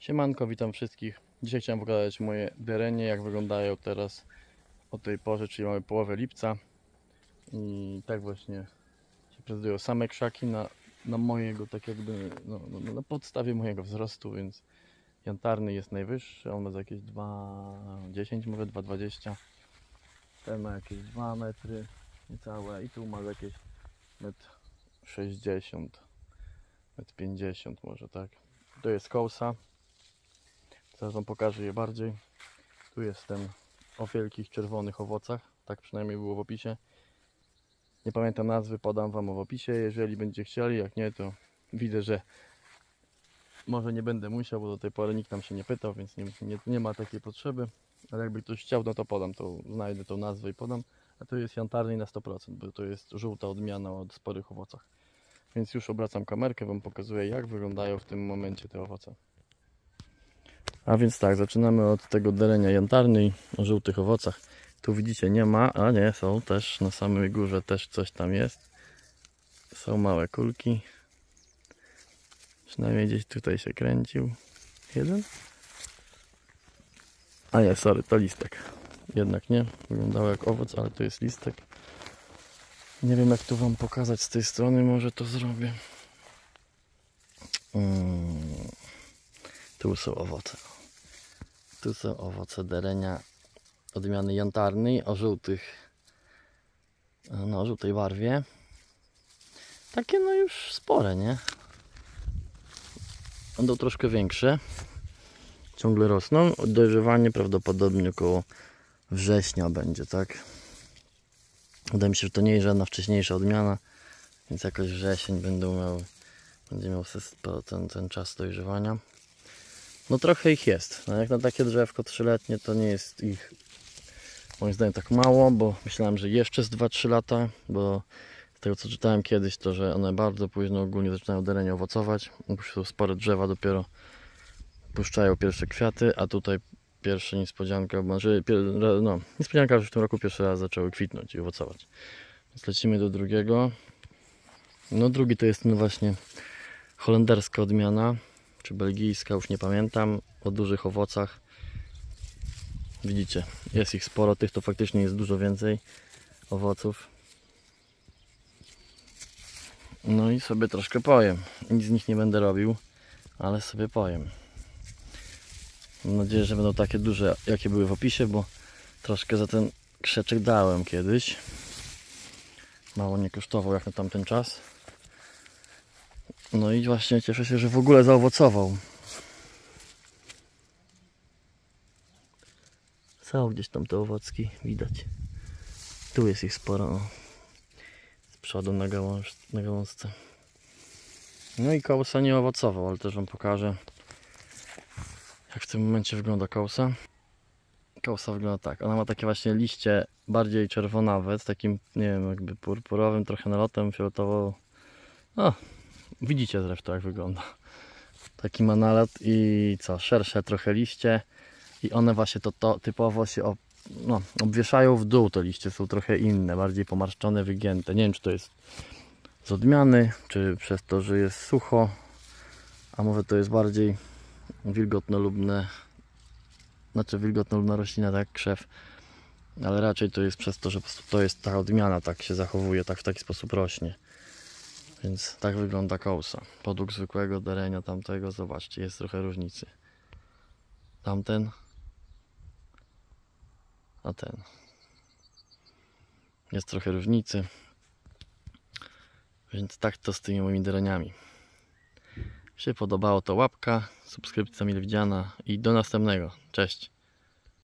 Siemanko, witam wszystkich. Dzisiaj chciałem pokazać moje derenie, jak wyglądają teraz o tej porze, czyli mamy połowę lipca. I tak właśnie się prezentują same krzaki na mojego, tak jakby na podstawie mojego wzrostu, więc jantarny jest najwyższy, on ma za jakieś 2,10, może 2,20. Ten ma jakieś 2 metry niecałe i tu ma jakieś 1,60 m, 1,50 m może, tak. To jest kołsa. Zaraz Wam pokażę je bardziej. Tu jest ten o wielkich czerwonych owocach, tak przynajmniej było w opisie. Nie pamiętam nazwy, podam Wam w opisie, jeżeli będziecie chcieli, jak nie, to widzę, że może nie będę musiał, bo do tej pory nikt tam się nie pytał, więc nie ma takiej potrzeby. Ale jakby ktoś chciał, no to podam, to znajdę tą nazwę i podam. A to jest jantarny na 100%, bo to jest żółta odmiana o sporych owocach. Więc już obracam kamerkę, Wam pokazuję, jak wyglądają w tym momencie te owoce. A więc tak, zaczynamy od tego derenia jantarnej o żółtych owocach. Tu widzicie, nie ma, a nie, są też na samej górze, też coś tam jest. Są małe kulki. Przynajmniej gdzieś tutaj się kręcił. Jeden? A nie, sorry, to listek. Jednak nie, wyglądało jak owoc, ale to jest listek. Nie wiem, jak tu Wam pokazać z tej strony, może to zrobię. Tu są owoce. Tu są owoce derenia odmiany jantarnej o żółtej barwie. Takie no już spore, nie? Będą troszkę większe. Ciągle rosną. Dojrzewanie prawdopodobnie około września będzie, tak? Wydaje mi się, że to nie jest żadna wcześniejsza odmiana, więc jakoś wrzesień będzie miał ten czas dojrzewania. No trochę ich jest. No jak na takie drzewko 3-letnie to nie jest ich moim zdaniem tak mało, bo myślałem, że jeszcze z 2-3 lata, bo z tego co czytałem kiedyś, to że one bardzo późno ogólnie zaczynają derenie owocować. Już są spore drzewa, dopiero puszczają pierwsze kwiaty, a tutaj pierwsza niespodzianka, niespodzianka, że w tym roku pierwszy raz zaczęły kwitnąć i owocować. Więc lecimy do drugiego. No drugi to jest no właśnie holenderska odmiana, czy belgijska, już nie pamiętam, o dużych owocach. Widzicie, jest ich sporo, tych to faktycznie jest dużo więcej owoców. No i sobie troszkę pojem. Nic z nich nie będę robił, ale sobie pojem. Mam nadzieję, że będą takie duże, jakie były w opisie, bo troszkę za ten krzeczek dałem kiedyś. Mało nie kosztował jak na tamten czas. No i właśnie cieszę się, że w ogóle zaowocował. Są gdzieś tam te owocki, widać. Tu jest ich sporo. O. Z przodu na gałązce. No i kołsa nie owocował, ale też Wam pokażę, jak w tym momencie wygląda kołsa. Kołsa wygląda tak. Ona ma takie właśnie liście bardziej czerwonawe, z takim, nie wiem, jakby purpurowym trochę nalotem, fioletowo. O, widzicie zresztą jak wygląda. Taki ma nalot i co, szersze trochę liście. I one właśnie to typowo się obwieszają w dół, te liście są trochę inne, bardziej pomarszczone, wygięte. Nie wiem, czy to jest z odmiany, czy przez to, że jest sucho, a może to jest bardziej wilgotnolubna roślina, tak, krzew, ale raczej to jest przez to, że po prostu to jest ta odmiana, tak się zachowuje, tak w taki sposób rośnie. Więc tak wygląda kołsa. Podług zwykłego derenia tamtego, zobaczcie, jest trochę różnicy. Tamten, a ten. Jest trochę różnicy. Więc tak to z tymi moimi dereniami. Jeśli się podobało, to łapka, subskrypcja mile widziana i do następnego. Cześć!